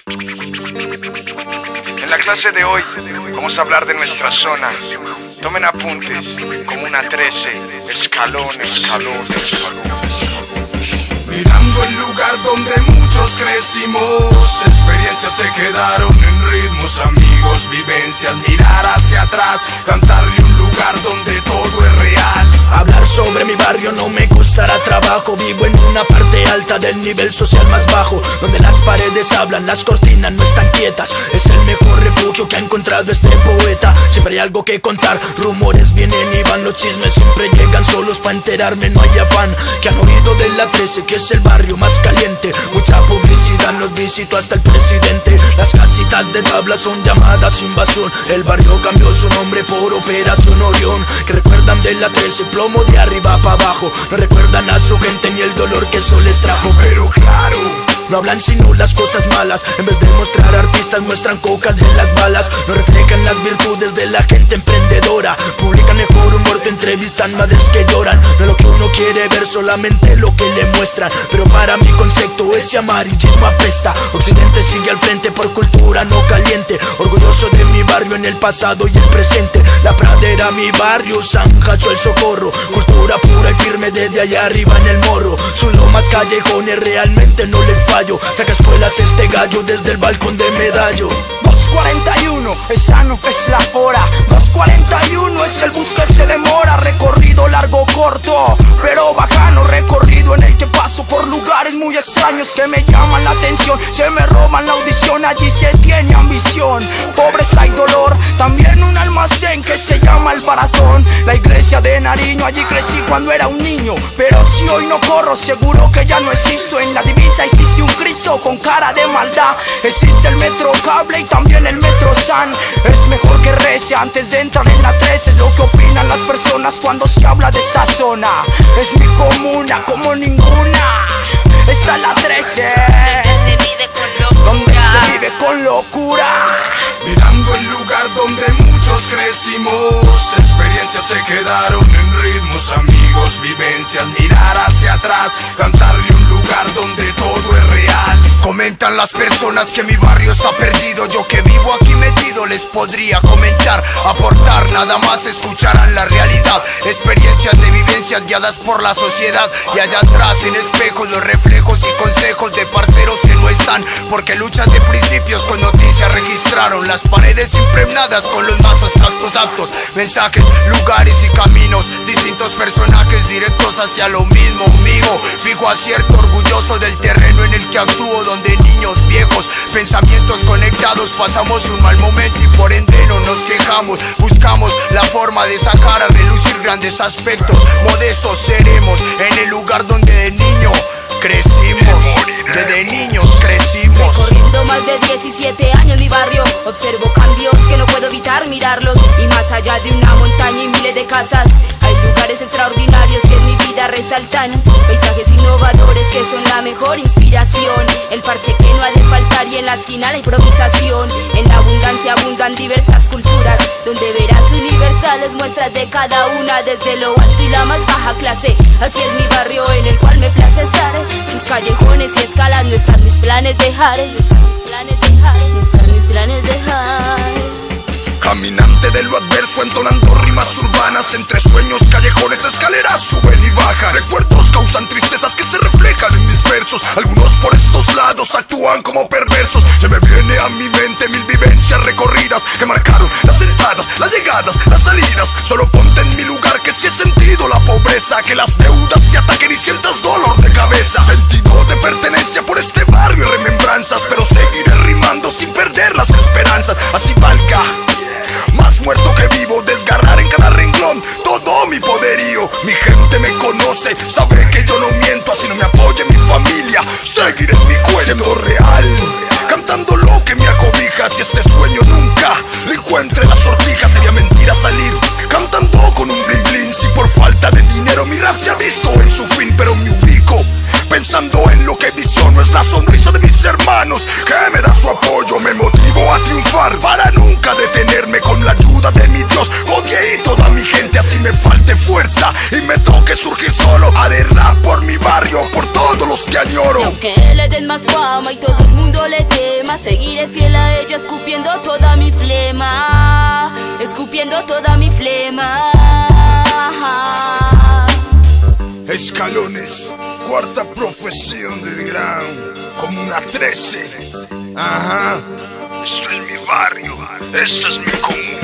En la clase de hoy vamos a hablar de nuestra zona. Tomen apuntes, como una 13, escalón, escalón, escalón. Mirando el lugar donde muchos crecimos, experiencias se quedaron en ritmos, amigos, vivencias, mirar hacia atrás, cantarle un lugar donde todo es real. Hablar sobre mi barrio no me costará trabajo. Vivo en una parte alta del nivel social más bajo, donde las paredes hablan, las cortinas no están quietas. Es el mejor refugio que ha encontrado este poeta. Siempre hay algo que contar, rumores vienen y van, los chismes siempre llegan solos pa' enterarme, no hay afán. Que han oído de la 13, que es el barrio más caliente. Mucha publicidad, nos visitó hasta el presidente. Las casitas de tabla son llamadas invasión. El barrio cambió su nombre por Operación Orión. Que recuerdan de la 13, plomo de arriba para abajo. No recuerdan a su gente ni el dolor que eso les trajo. Pero claro, no hablan sino las cosas malas. En vez de mostrar artistas muestran cocas de las balas. No reflejan las virtudes de la gente emprendedora. Publican mejor humor, te entrevistan madres que lloran. No es lo que uno quiere ver, solamente lo que le muestran. Pero para mi concepto ese amarillismo apesta. Occidente sigue al frente por cultura no caliente. Orgulloso de mi barrio en el pasado y el presente. La Pradera, mi barrio, San Jacho, el Socorro. Cultura pura y firme desde allá arriba en el morro. Sus lomas, callejones, realmente no les falta. Saca espuelas este gallo desde el balcón de Medallo. 2:41, esa no es la hora. 2:41 es el bus que se demora. Recorrido largo, corto, pero bajano. Recorrido en el que paso por lugares muy extraños que me llaman la atención. Se me roban la audición, allí se tiene ambición. Pobreza y dolor, también un almacén que se llama El Baratón. La iglesia de Nariño, allí crecí cuando era un niño. Pero si hoy no corro, seguro que ya no existo. En la divisa existe un Cristo con cara de maldad. Existe el metro cable y también el metro San. Es mejor que rece antes de entrar en la 13. Es lo que opinan las personas cuando se habla de esta zona. Es mi comuna como ninguna. Esta es la 13, donde se vive con locura. Mirando el lugar donde muchos crecimos, experiencias se quedaron en ritmos, amigos, vivencias, mirar hacia atrás, cantarle un lugar donde todo es real. Comentan las personas que mi barrio está perdido. Yo que vivo aquí metido les podría comentar, aportar, nada más escucharán la realidad. Experiencias de vivencias guiadas por la sociedad. Y allá atrás en espejos los reflejos y consejos de parceros que no están, porque luchas de principios con noticias registraron. Las paredes impregnadas con los más abstractos actos, mensajes, lugares y caminos. Distintos personajes directos hacia lo mismo, amigo. Fijo acierto, orgulloso del terreno en el que actúo, donde niños, viejos, pensamientos conectados. Pasamos un mal momento y por ende no nos quejamos. Buscamos la forma de sacar a relucir grandes aspectos. Modestos seremos en el lugar donde de niño crecimos, desde niños crecimos. Recorriendo más de 17 años mi barrio, observo cambios que no puedo evitar mirarlos. Y más allá de una montaña y miles de casas, hay lugares extraordinarios que en mi vida resaltan. Paisajes innovadores que son la mejor inspiración. El parche que no ha de faltar y en la esquina la improvisación. En la abundancia abundan diversas culturas, donde verás universales muestras de cada una, desde lo alto y la más baja clase. Así es mi barrio en el cual me place estar. Sus callejones y escalas no están mis planes dejar. No están mis planes dejar, no están mis planes dejar. Caminante de lo adverso, entonando rimas urbanas. Entre sueños, callejones, escaleras suben y bajan. Recuerdos causan tristezas que se reflejan en mis versos. Algunos por estos lados actúan como perversos. Se me viene a mi mente mil vivencias recorridas que marcaron las entradas, las llegadas, las salidas. Solo ponte en mi lugar, que si he sentido la pobreza, que las deudas te ataquen y sientas dolor de cabeza. Sentido de pertenencia por este barrio y remembranzas, pero seguiré rimando sin perder las esperanzas. Así valga, más muerto que vivo, desgarrar en cada renglón todo mi poderío. Mi gente me conoce, sabe que yo no miento. Así no me apoye mi familia, seguiré en mi cuento. Siendo real, cantando lo que me acobija. Si este sueño nunca le encuentre la sortija, sería mentira salir cantando con un blin blin. Si por falta de dinero mi rap se ha visto en su fin, pero me ubico pensando en lo que visiono. Es la sonrisa de mis hermanos que me da su apoyo. Me motivo a triunfar para nunca detenerme. Con la ayuda de mi Dios, odie y toda mi gente. Así me falte fuerza y me toque surgir solo, haré rap por mi barrio, por todos los que añoro. Y aunque le den más fama y todo el mundo le tema, Seguiré fiel a ella escupiendo toda mi flema, escupiendo toda mi flema. Escalones, cuarta profesión del ground, como una 13. Ajá. Esto es mi barrio, esta es mi comuna.